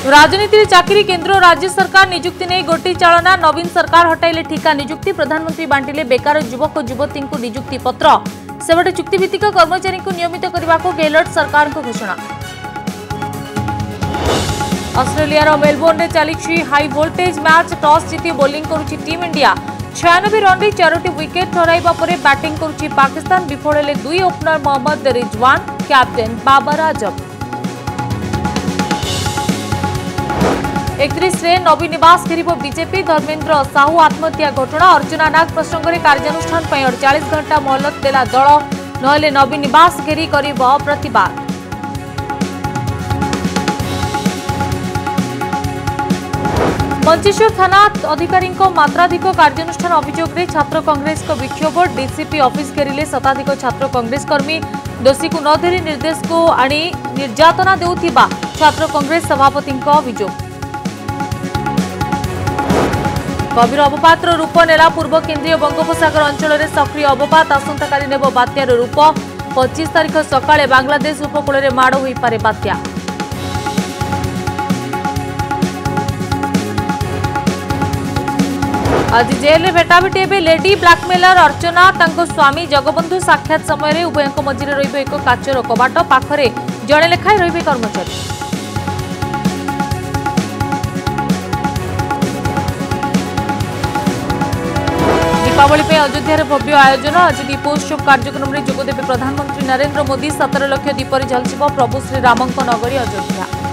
राजनीति चाकरी केंद्र और राज्य सरकार नियुक्ति नहीं गोटी चालना नवीन सरकार हटाइले ठिका नियुक्ति प्रधानमंत्री बांटिले बेकार युवक और युवती को नियुक्ति पत्र सेबटे चुक्तिभित्तिक कर्मचारी को नियमित करने को गहलोत सरकार को घोषणा। ऑस्ट्रेलिया मेलबोर्न में चली हाई वोल्टेज मैच टॉस जीति बोलिंग करुछि टीम इंडिया 96 रन रे 4टी विकेट हराइबा परे बैटिंग करुछि पाकिस्तान विफल हेले दुई ओपनर मोहम्मद रिजवान कैप्टेन बाबर आजम। 31 रे नवीन निवास घेरिब बीजेपी धर्मेंद्र साहू आत्महत्या घटना अर्जुना नाग प्रसंग में कार्यानुष्ठान 48 घंटा मोहलत देला दल नहले नवीन निवास घेरी करिब प्रतिबाद। मंचेश्वर थाना अधिकारी मात्राधिक कार्यानुष्ठान अभियोग में छात्र कांग्रेस को विक्षोभ डीसीपी ऑफिस घेरिले शताधिक छात्र कांग्रेस कर्मी दोषी को न धरी निर्देश को आनी निर्यातना देउथिबा छात्र कांग्रेस सभापति अभियोग। गभीर अवपातर रूप नेला पूर्व केन्द्रीय बंगोपसागर अंचल में सक्रिय अवपात आसंता नेब बात्यार रूप 25 तारिख सकाळे बांग्लादेश उपकूल में माड़ हो पारे बात्या। आज जेल में भेटाभेटी एवं लेडी ब्लाकमेलर अर्चना तांको स्वामी जगबंधु साक्षात समय उभय मझिरे रहिबो एक काचर कबाट पाखरे जड़े लेखाएं रहिबे कर्मचारी। दीपावली पे अयोध्या भव्य आयोजन आज दीपोत्सव कार्यक्रम में जोगदेवे प्रधानमंत्री नरेंद्र मोदी 17 लाख दीपर झलसिब प्रभु श्रीरामंक नगरी अयोध्या।